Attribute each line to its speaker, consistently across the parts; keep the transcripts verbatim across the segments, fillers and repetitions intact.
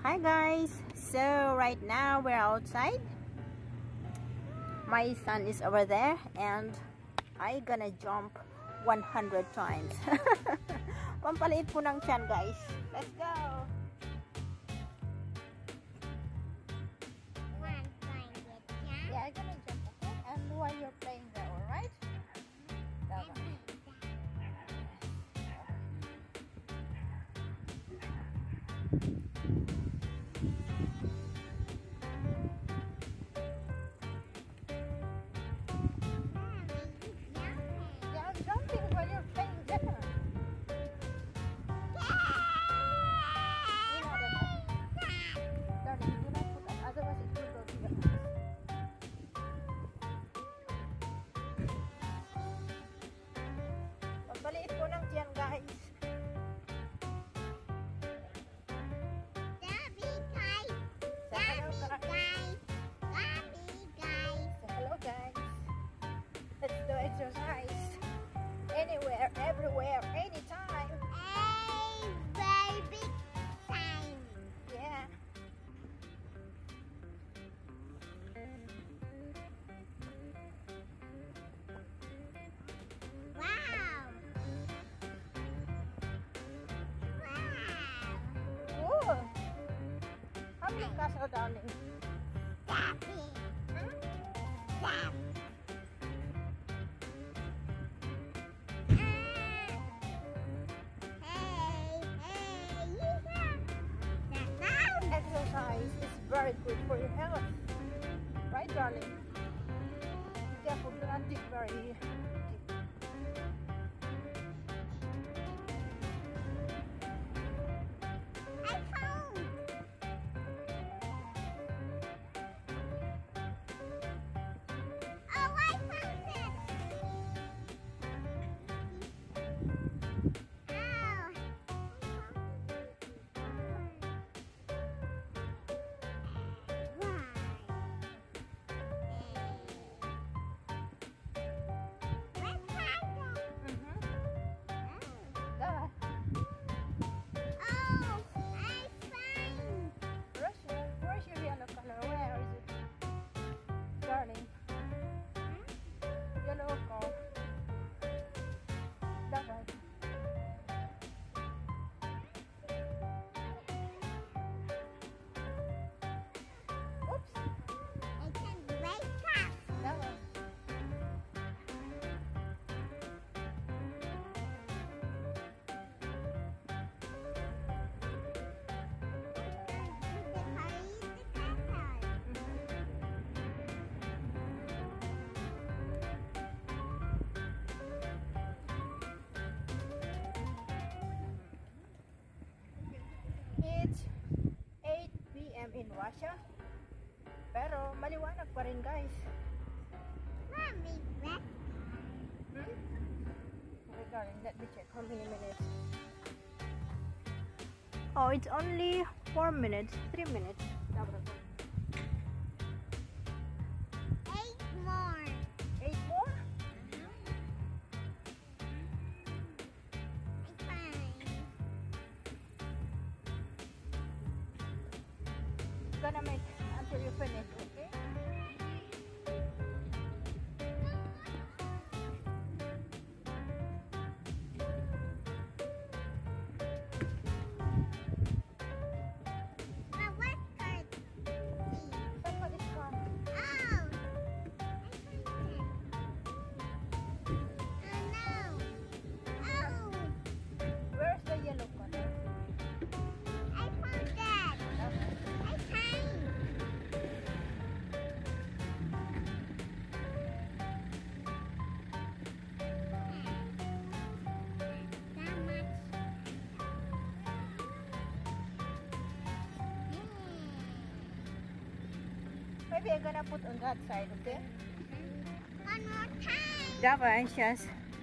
Speaker 1: Hi guys, so right now we're outside. My son is over there and I gonna jump one hundred times. Pampaliit po ng tiyan guys. Let's go! Yeah, I'm gonna jump, okay? And while you're playing there, alright? Yeah, I'm jumping while you're playing there. You know that. Darling, do not put that, otherwise it will go to your house. Pampaliit po ng tiyan guys. Let's do exercise. Anywhere, everywhere, anytime.
Speaker 2: A very big time.
Speaker 1: Yeah.
Speaker 2: Wow. Wow.
Speaker 1: Ooh. How many castle, darling?
Speaker 2: Happy. Stop.
Speaker 1: Exercise is very good for your health. Right, darling? Careful, do not dig very deep.
Speaker 2: I found. Oh, I found it. Oh.
Speaker 1: Dad,
Speaker 2: Oh, I find.
Speaker 1: where's your, where's your yellow color? Where is it? Darling, yellow color. Dad. Oops.
Speaker 2: I can wake up.
Speaker 1: Dad. It's eight p m in Russia. Pero maliwanag pa rin guys.
Speaker 2: Mommy, what?
Speaker 1: Hmm? Okay, darling, let me check how many minutes. Oh, it's only four minutes, three minutes.
Speaker 2: Eight more.
Speaker 1: Eight more?
Speaker 2: I find.
Speaker 1: Gonna make until you finish, okay?
Speaker 2: Now what card?
Speaker 1: Somebody's coming.
Speaker 2: Oh. I found it. Oh no. Oh.
Speaker 1: Where's the yellow color?
Speaker 2: I found that. I find. That much.
Speaker 1: Maybe I'm gonna put on that side, okay?
Speaker 2: One more time.
Speaker 1: Java anxious.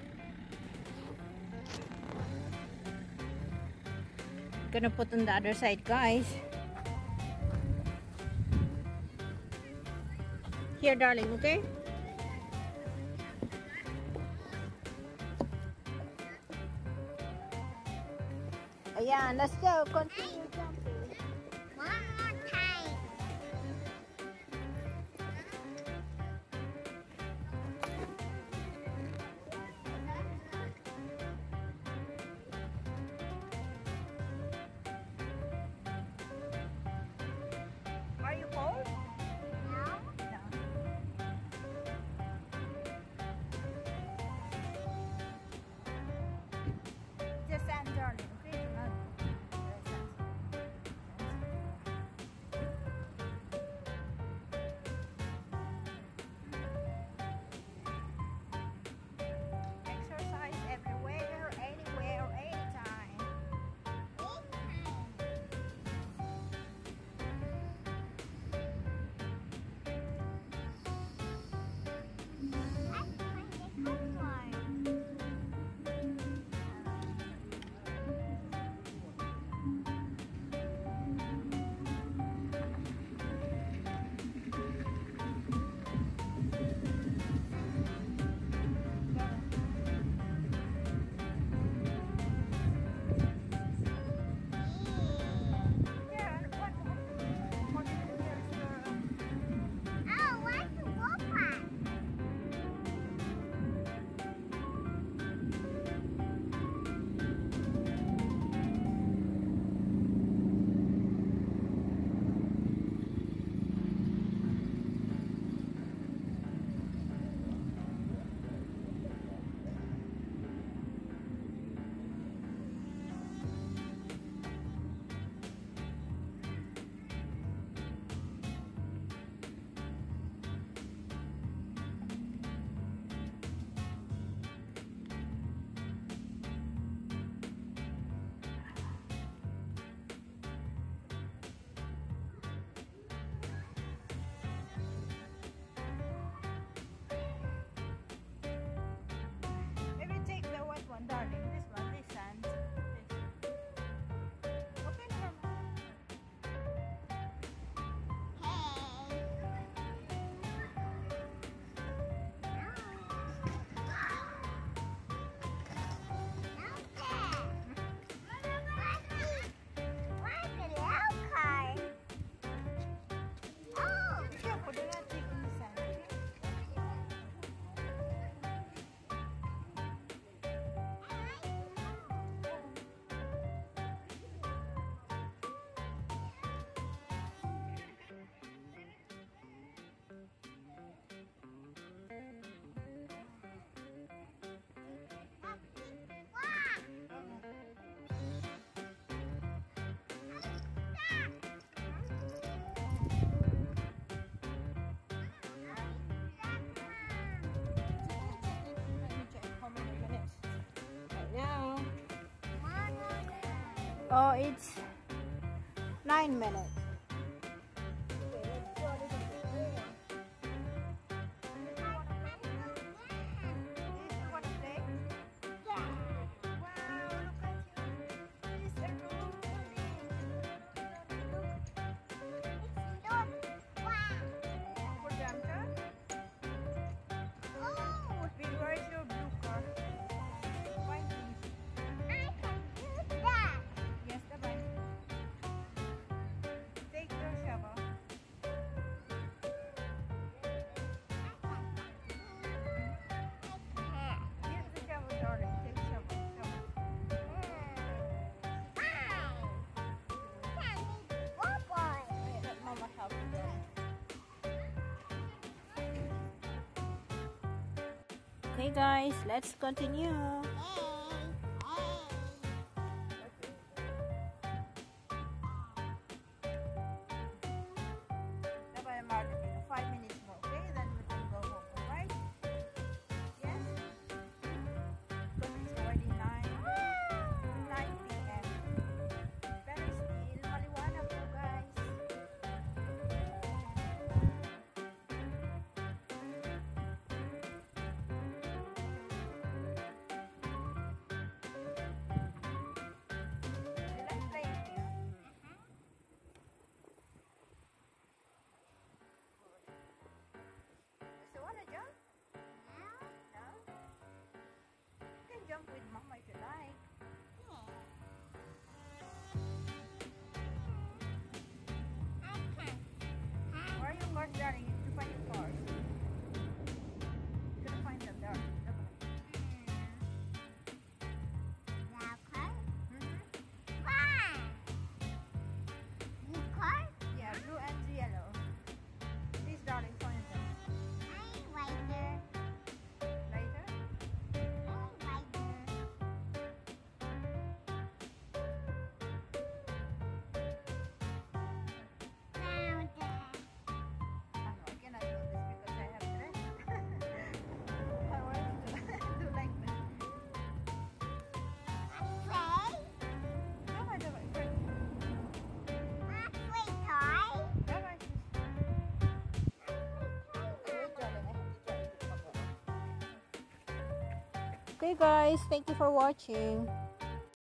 Speaker 1: Gonna put on the other side, guys. Here, darling, okay? Ayan, let's go. Continue jumping.
Speaker 2: Mom.
Speaker 1: Oh, it's nine minutes. Okay guys, let's continue. Five minutes more, okay? Then we can go home, alright? Yes? Because it's already nine p m Pero still, maliwanag po guys. Jump with Mama if you like. Where are your cars, darling? You need to find your cars. You gotta find them, darling. Yeah, blue and yellow. Please, darling, find them. Later? Okay guys, thank you for watching.